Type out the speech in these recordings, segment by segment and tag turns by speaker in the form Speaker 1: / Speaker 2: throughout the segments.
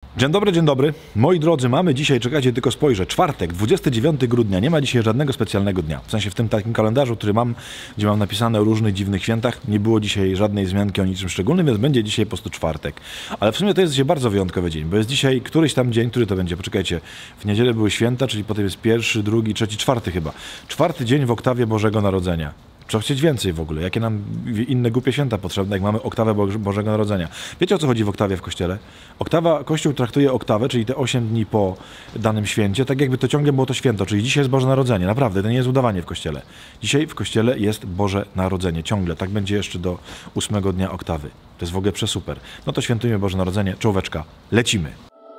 Speaker 1: Dzień dobry. Moi drodzy, mamy dzisiaj, czekajcie, tylko spojrzę, czwartek, 29 grudnia. Nie ma dzisiaj żadnego specjalnego dnia. W sensie w tym takim kalendarzu, który mam, gdzie mam napisane o różnych dziwnych świętach, nie było dzisiaj żadnej wzmianki o niczym szczególnym, więc będzie dzisiaj po prostu czwartek. Ale w sumie to jest dzisiaj bardzo wyjątkowy dzień, bo jest dzisiaj któryś tam dzień, który to będzie, poczekajcie, w niedzielę były święta, czyli potem jest pierwszy, drugi, trzeci, czwarty chyba. Czwarty dzień w oktawie Bożego Narodzenia. Trzeba chcieć więcej w ogóle. Jakie nam inne głupie święta potrzebne, jak mamy oktawę Bożego Narodzenia. Wiecie, o co chodzi w oktawie w Kościele? Kościół traktuje oktawę, czyli te 8 dni po danym święcie, tak jakby to ciągle było to święto, czyli dzisiaj jest Boże Narodzenie. Naprawdę, to nie jest udawanie w Kościele. Dzisiaj w Kościele jest Boże Narodzenie. Ciągle. Tak będzie jeszcze do 8 dnia oktawy. To jest w ogóle przesuper. No to świętujmy Boże Narodzenie. Czołóweczka. Lecimy.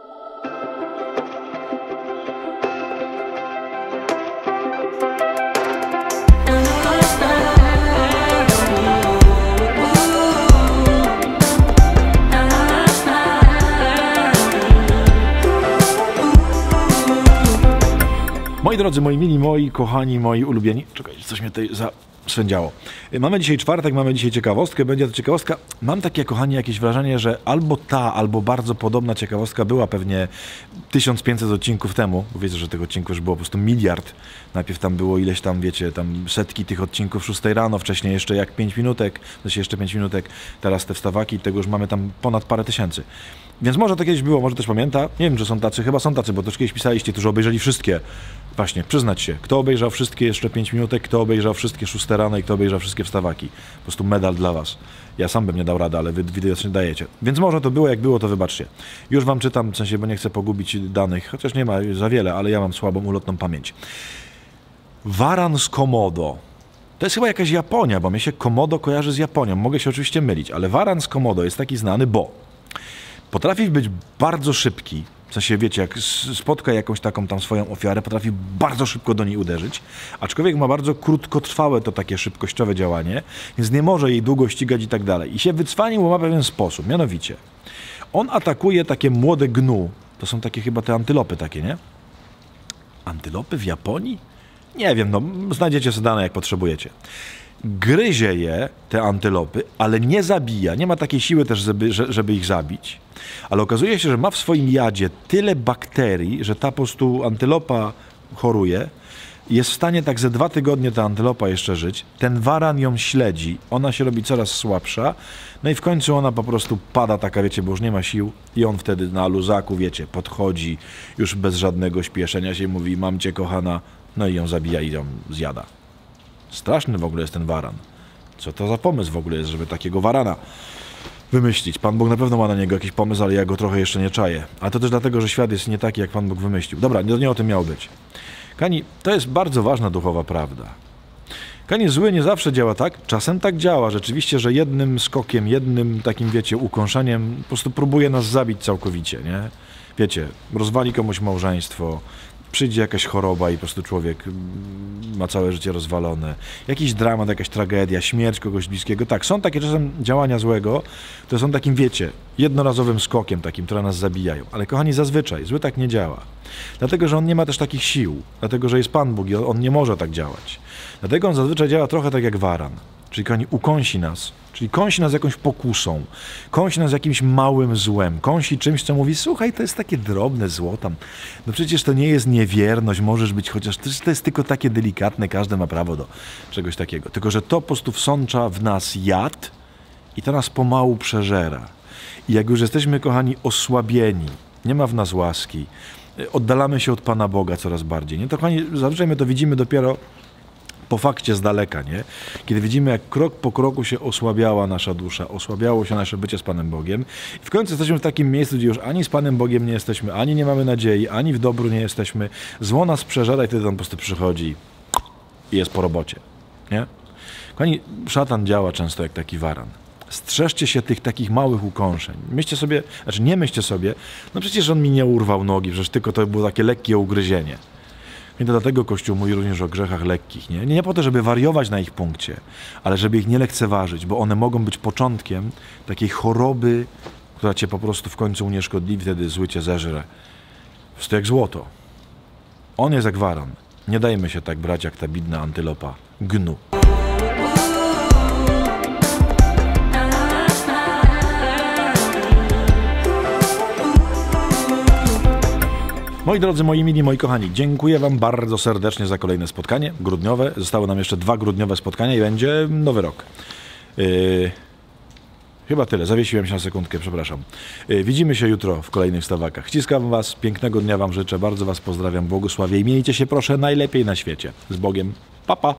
Speaker 1: Moi drodzy, moi mili, moi kochani, moi ulubieni. Czekajcie, coś mnie tutaj zaswędziało. Mamy dzisiaj czwartek, mamy dzisiaj ciekawostkę. Będzie to ciekawostka. Mam takie, kochani, jakieś wrażenie, że albo bardzo podobna ciekawostka była pewnie 1500 odcinków temu. Bo wiecie, że tych odcinków już było po prostu miliard. Najpierw tam było ileś tam, wiecie, tam setki tych odcinków 6 rano, wcześniej jeszcze jak 5 minutek, jeszcze 5 minutek, teraz te wstawaki, tego już mamy tam ponad parę tysięcy. Więc może to kiedyś było, może też pamięta. Nie wiem, czy są tacy, chyba są tacy, bo też kiedyś pisaliście, którzy obejrzeli wszystkie. Właśnie, przyznać się, kto obejrzał wszystkie jeszcze 5 minutek, kto obejrzał wszystkie 6 rano i kto obejrzał wszystkie wstawaki. Po prostu medal dla was. Ja sam bym nie dał rady, ale wy widocznie dajecie. Więc może to było, jak było, to wybaczcie. Już wam czytam, w sensie, bo nie chcę pogubić danych, chociaż nie ma za wiele, ale ja mam słabą, ulotną pamięć. Waran z Komodo. To jest chyba jakaś Japonia, bo mnie się Komodo kojarzy z Japonią. Mogę się oczywiście mylić, ale waran z Komodo jest taki znany, bo potrafi być bardzo szybki. W sensie, wiecie, jak spotka jakąś taką tam swoją ofiarę, potrafi bardzo szybko do niej uderzyć, aczkolwiek ma bardzo krótkotrwałe to takie szybkościowe działanie, więc nie może jej długo ścigać i tak dalej. I się wycwanił, ma pewien sposób, mianowicie on atakuje takie młode gnu, to są takie chyba te antylopy takie, nie? Antylopy w Japonii? Nie wiem, no znajdziecie sobie dane, jak potrzebujecie. Gryzie je, te antylopy, ale nie zabija. Nie ma takiej siły też, żeby ich zabić. Ale okazuje się, że ma w swoim jadzie tyle bakterii, że ta po prostu antylopa choruje. Jest w stanie tak ze 2 tygodnie ta antylopa jeszcze żyć. Ten waran ją śledzi. Ona się robi coraz słabsza. No i w końcu ona po prostu pada taka, wiecie, bo już nie ma sił. I on wtedy na luzaku, wiecie, podchodzi już bez żadnego śpieszenia się, mówi: mam cię, kochana. No i ją zabija i ją zjada. Straszny w ogóle jest ten waran. Co to za pomysł w ogóle jest, żeby takiego warana wymyślić? Pan Bóg na pewno ma na niego jakiś pomysł, ale ja go trochę jeszcze nie czaję. A to też dlatego, że świat jest nie taki, jak Pan Bóg wymyślił. Dobra, nie o tym miało być. Kochani, to jest bardzo ważna duchowa prawda. Kochani, zły nie zawsze działa tak. Czasem tak działa rzeczywiście, że jednym skokiem, jednym takim, wiecie, ukąszeniem po prostu próbuje nas zabić całkowicie, nie? Wiecie, rozwali komuś małżeństwo, przyjdzie jakaś choroba i po prostu człowiek ma całe życie rozwalone. Jakiś dramat, jakaś tragedia, śmierć kogoś bliskiego. Tak, są takie czasem działania złego, to są takim, wiecie, jednorazowym skokiem takim, które nas zabijają. Ale kochani, zazwyczaj zły tak nie działa. Dlatego, że on nie ma też takich sił. Dlatego, że jest Pan Bóg i on nie może tak działać. Dlatego on zazwyczaj działa trochę tak jak waran. Czyli kochani, ukąsi nas. Czyli kąsi nas jakąś pokusą, kąsi nas jakimś małym złem, kąsi czymś, co mówi: słuchaj, to jest takie drobne zło tam. No przecież to nie jest niewierność, możesz być chociaż, to jest tylko takie delikatne, każdy ma prawo do czegoś takiego. Tylko że to po prostu wsącza w nas jad i to nas pomału przeżera. I jak już jesteśmy, kochani, osłabieni, nie ma w nas łaski, oddalamy się od Pana Boga coraz bardziej, nie? To, kochani, zazwyczaj my to widzimy dopiero po fakcie z daleka, nie? Kiedy widzimy, jak krok po kroku się osłabiała nasza dusza, osłabiało się nasze bycie z Panem Bogiem i w końcu jesteśmy w takim miejscu, gdzie już ani z Panem Bogiem nie jesteśmy, ani nie mamy nadziei, ani w dobru nie jesteśmy. Zło nas przeżera i wtedy on po prostu przychodzi i jest po robocie, nie? Kochani, szatan działa często jak taki waran. Strzeżcie się tych takich małych ukąszeń. Myślcie sobie, znaczy nie myślcie sobie, no przecież on mi nie urwał nogi, przecież tylko to było takie lekkie ugryzienie. I to dlatego Kościół mówi również o grzechach lekkich. Nie po to, żeby wariować na ich punkcie, ale żeby ich nie lekceważyć, bo one mogą być początkiem takiej choroby, która cię po prostu w końcu unieszkodliwi, wtedy zły cię zeżre. Po prostu jak złoto. On jest jak waran. Nie dajmy się tak brać jak ta bidna antylopa gnu. Moi drodzy, moi mili, moi kochani, dziękuję wam bardzo serdecznie za kolejne spotkanie grudniowe. Zostały nam jeszcze 2 grudniowe spotkania i będzie nowy rok. Chyba tyle, zawiesiłem się na sekundkę, przepraszam. Widzimy się jutro w kolejnych wstawakach. Ściskam was, pięknego dnia wam życzę, bardzo was pozdrawiam, błogosławię i miejcie się proszę najlepiej na świecie. Z Bogiem, pa pa!